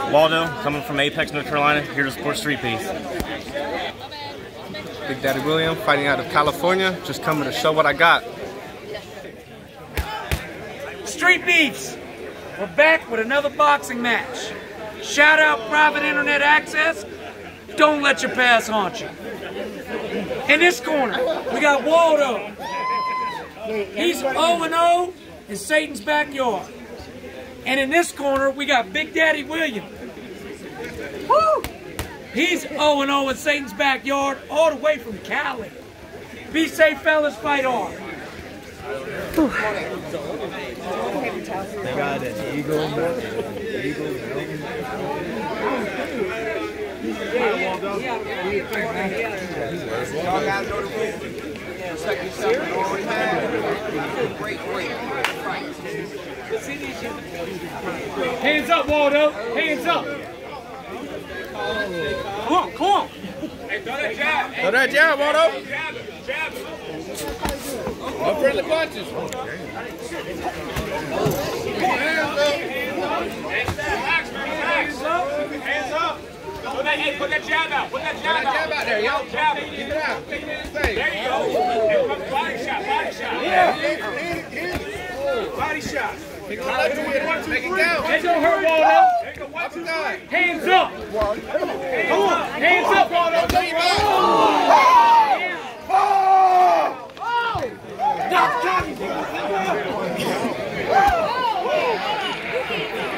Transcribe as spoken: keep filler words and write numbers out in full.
Waldo, coming from Apex, North Carolina, here to support Streetbeefs. Big Daddy William, fighting out of California, just coming to show what I got. Streetbeefs, we're back with another boxing match. Shout out Private Internet Access. Don't let your past haunt you. In this corner, we got Waldo. He's oh and oh in Satan's backyard. And in this corner, we got Big Daddy William. Woo! He's oh and oh in Satan's backyard, all the way from Cali. Be safe, fellas. Fight on. They got an eagle, eagle, Y'all guys know the rules. Second shot, already had. Great, great. Hands up, Waldo. Hands up. Come on, come on. Hey, throw that jab. Throw that jab, Waldo. Jab, jab. No friendly punches. Relax, man, relax. Hands up. Put that, hey, put that jab out. Put that jab out. Jab out there, yo. Jab. Keep it out. There you go. Hey, body shot, body shot. Yeah. Body shot. Make it count. It don't hurt, Waldo. Hands up. Come on. Hands up.